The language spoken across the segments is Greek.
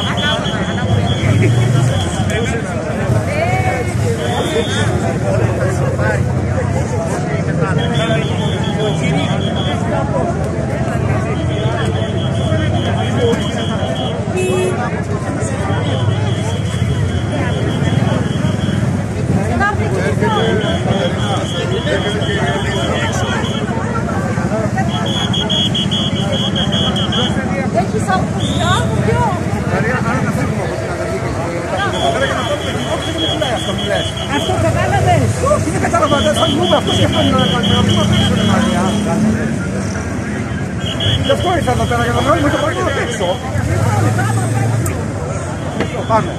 Έχεις απουσιά μου πιο. Άρα να φύγουμε από την Αμερική. Πρέπει να πούμε ότι δεν πουλάει αυτό που λες. Αυτό κατάλαβες. Όχι, δεν κατάλαβα, δεν θα πούμε αυτό σκεφτόμουν να πούμε πίσω την Μαρία. Γι' αυτό ήρθα εδώ πέρα για να βγάλουμε το παρκό έξω. Πάμε.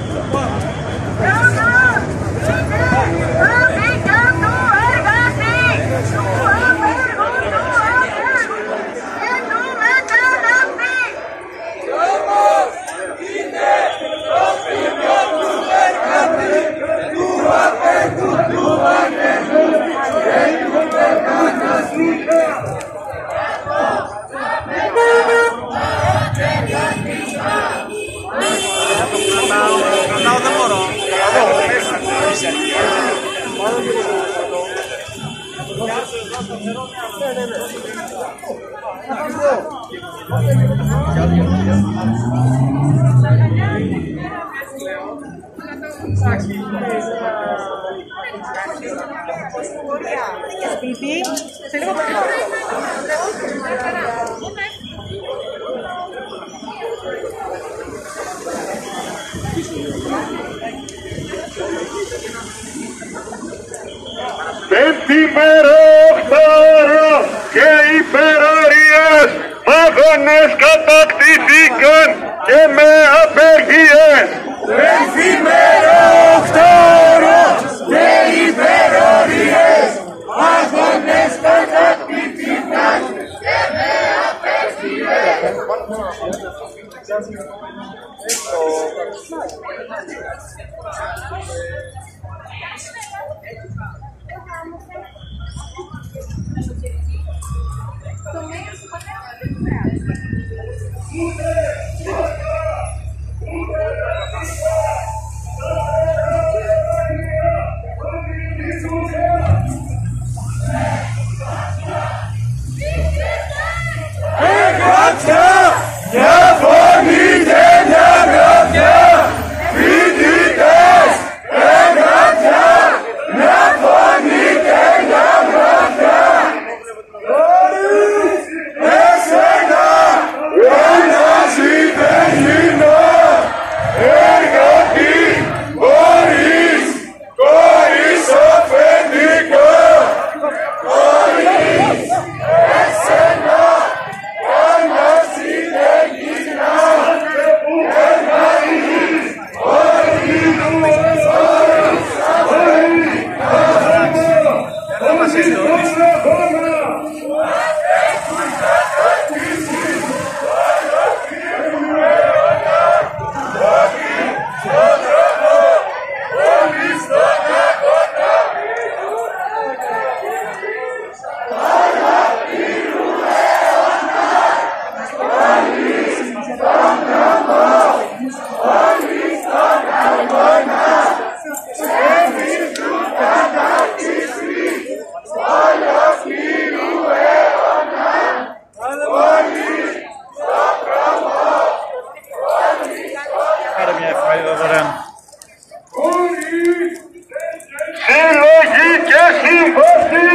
Σπίτι, σε λίγο πιο. Πεντημερόχθορο και υπερορίες μάγονες κατακτηθήκαν και με απεργίες. Πεντημερόχθορο και υπερορίες μάγονες κατακτηθήκαν και με απεργίες. Συλλογή και σύμβαση,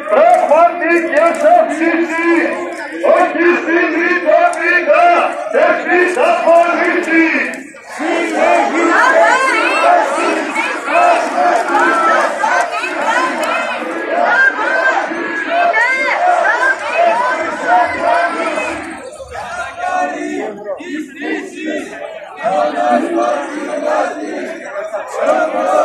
πραγματικές αυξήσεις, όχι στην Ρητοβίτα και στις απολύσεις. Συλλογή και σύμβαση, πραγματικές αυξήσεις,